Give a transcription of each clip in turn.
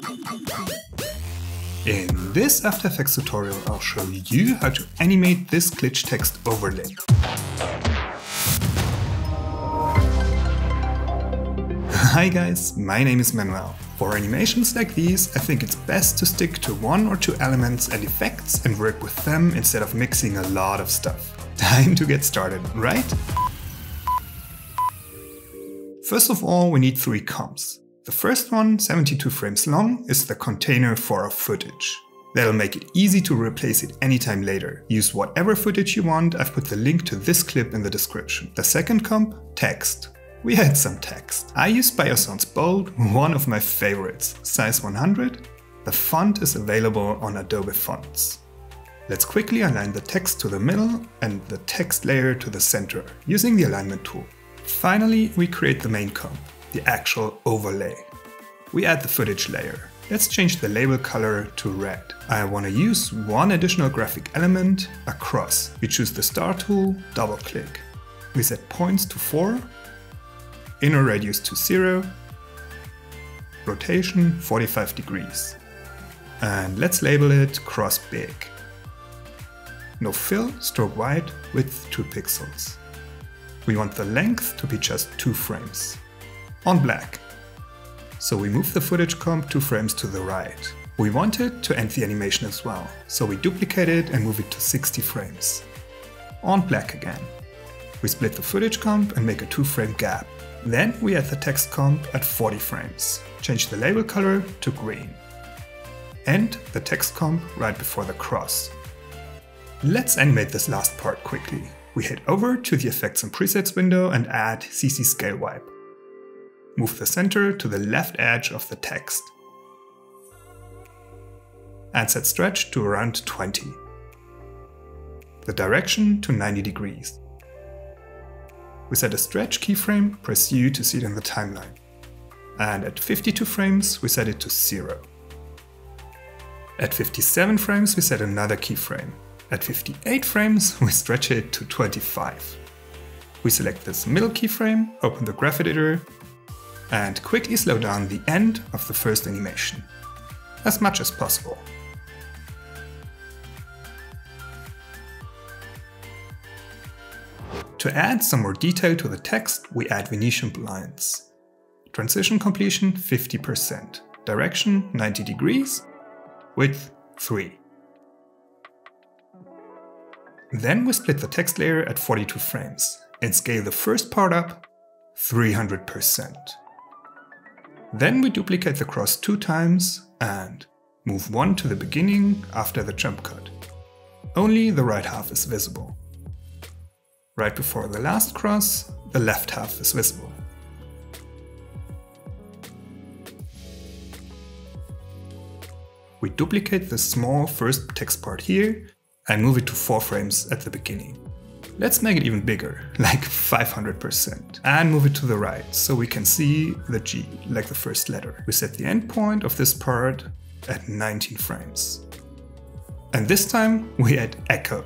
In this After Effects tutorial, I'll show you how to animate this glitch text overlay. Hi guys, my name is Manuel. For animations like these, I think it's best to stick to one or two elements and effects and work with them instead of mixing a lot of stuff. Time to get started, right? First of all, we need 3 comps. The first one, 72 frames long, is the container for our footage. That'll make it easy to replace it anytime later. Use whatever footage you want, I've put the link to this clip in the description. The second comp, text. We had some text. I used Biosounds Bold, one of my favorites, size 100. The font is available on Adobe Fonts. Let's quickly align the text to the middle and the text layer to the center, using the alignment tool. Finally, we create the main comp, the actual overlay. We add the footage layer. Let's change the label color to red. I want to use one additional graphic element, a cross. We choose the star tool, double click. We set points to 4, inner radius to 0, rotation 45 degrees. And let's label it cross big. No fill, stroke white, width 2 pixels. We want the length to be just 2 frames. On black. So we move the footage comp 2 frames to the right. We want it to end the animation as well, so we duplicate it and move it to 60 frames. On black again. We split the footage comp and make a 2-frame gap. Then we add the text comp at 40 frames. Change the label color to green. And the text comp right before the cross. Let's animate this last part quickly. We head over to the Effects and Presets window and add CC Scale Wipe. Move the center to the left edge of the text. And set stretch to around 20. The direction to 90 degrees. We set a stretch keyframe, press U to see it in the timeline. And at 52 frames, we set it to 0. At 57 frames, we set another keyframe. At 58 frames, we stretch it to 25. We select this middle keyframe, open the graph editor, and quickly slow down the end of the first animation, as much as possible. To add some more detail to the text, we add Venetian Blinds. Transition completion 50%, direction 90 degrees, width 3. Then we split the text layer at 42 frames and scale the first part up 300%. Then we duplicate the cross 2 times and move one to the beginning after the jump cut. Only the right half is visible. Right before the last cross, the left half is visible. We duplicate the small first text part here and move it to 4 frames at the beginning. Let's make it even bigger, like 500%, and move it to the right so we can see the G, like the first letter. We set the endpoint of this part at 19 frames. And this time we add echo.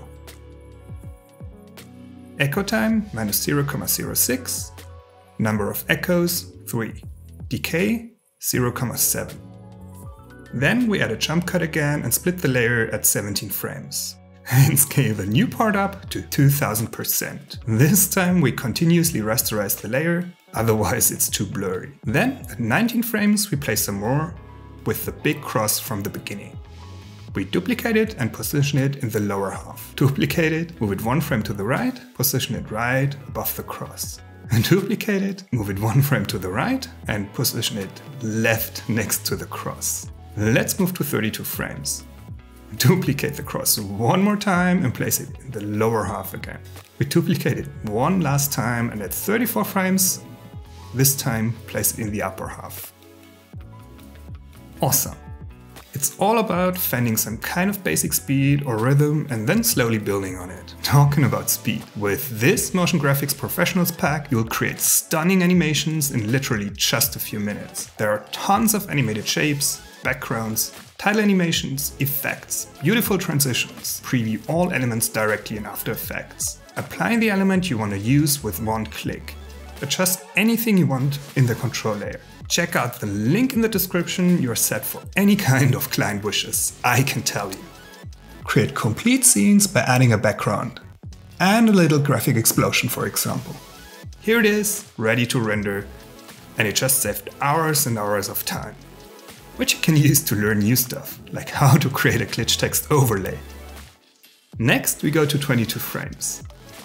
Echo time minus 0,06, number of echoes 3, decay 0,7. Then we add a jump cut again and split the layer at 17 frames. And scale the new part up to 2000%. This time we continuously rasterize the layer, otherwise it's too blurry. Then at 19 frames we place some more with the big cross from the beginning. We duplicate it and position it in the lower half. Duplicate it, move it 1 frame to the right, position it right above the cross. And duplicate it, move it 1 frame to the right and position it left next to the cross. Let's move to 32 frames. Duplicate the cross 1 more time and place it in the lower half again. We duplicate it 1 last time and at 34 frames, this time place it in the upper half. Awesome! It's all about finding some kind of basic speed or rhythm and then slowly building on it. Talking about speed, with this Motion Graphics Professionals pack, you'll create stunning animations in literally just a few minutes. There are tons of animated shapes, backgrounds, title animations, effects, beautiful transitions. Preview all elements directly in After Effects. Apply the element you want to use with 1 click. Adjust anything you want in the control layer. Check out the link in the description, you're set for any kind of client wishes, I can tell you. Create complete scenes by adding a background and a little graphic explosion, for example. Here it is, ready to render, and it just saved hours and hours of time, which you can use to learn new stuff, like how to create a glitch text overlay. Next, we go to 22 frames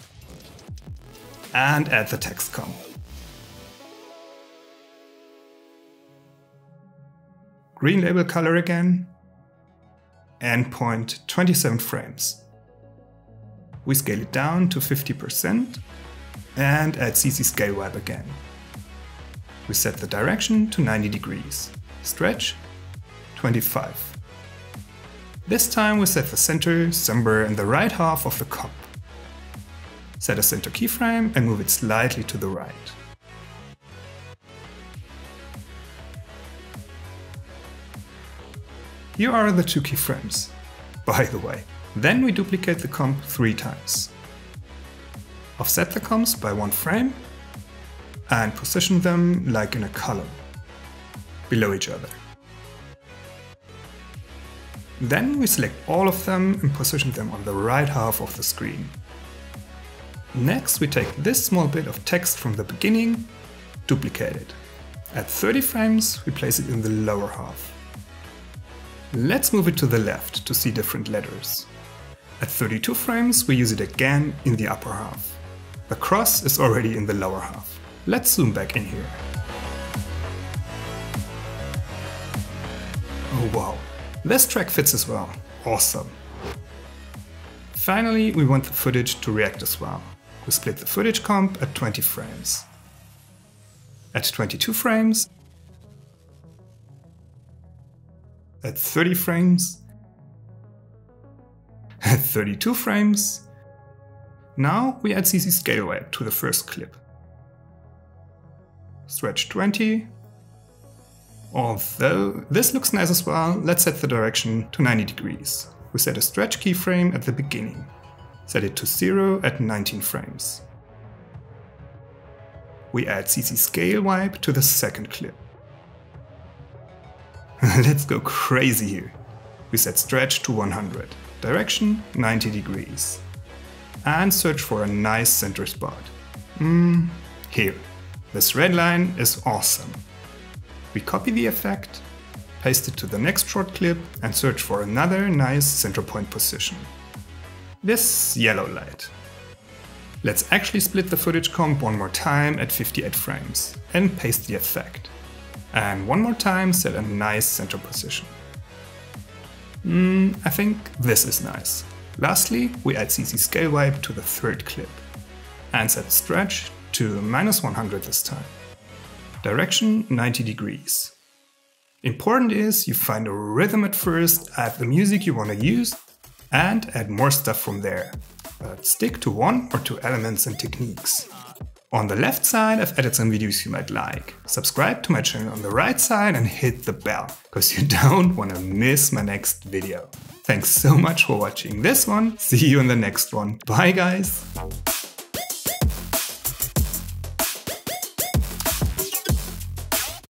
and add the text comp. Green label color again, endpoint 27 frames. We scale it down to 50% and add CC scale wipe again. We set the direction to 90 degrees, stretch 25. This time we set the center somewhere in the right half of the comp. Set a center keyframe and move it slightly to the right. Here are the 2 keyframes, by the way. Then we duplicate the comp 3 times. Offset the comps by 1 frame and position them like in a column, below each other. Then we select all of them and position them on the right half of the screen. Next we take this small bit of text from the beginning, duplicate it. At 30 frames we place it in the lower half. Let's move it to the left to see different letters. At 32 frames we use it again in the upper half. The cross is already in the lower half. Let's zoom back in here. Oh wow, this track fits as well. Awesome. Finally, we want the footage to react as well. We split the footage comp at 20 frames. At 22 frames, at 30 frames, at 32 frames. Now we add CC scale wipe to the first clip. Stretch 20. Although this looks nice as well, let's set the direction to 90 degrees. We set a stretch keyframe at the beginning. Set it to 0 at 19 frames. We add CC scale wipe to the second clip. Let's go crazy here. We set stretch to 100, direction 90 degrees. And search for a nice center spot. Here. This red line is awesome. We copy the effect, paste it to the next short clip and search for another nice center point position. This yellow light. Let's actually split the footage comp one more time at 58 frames and paste the effect. And one more time set a nice center position. I think this is nice. Lastly, we add CC scale wipe to the third clip and set stretch to -100 this time. Direction 90 degrees. Important is you find a rhythm at first, add the music you want to use and add more stuff from there. But stick to 1 or 2 elements and techniques. On the left side I've added some videos you might like. Subscribe to my channel on the right side and hit the bell, because you don't want to miss my next video. Thanks so much for watching this one. See you in the next one. Bye guys!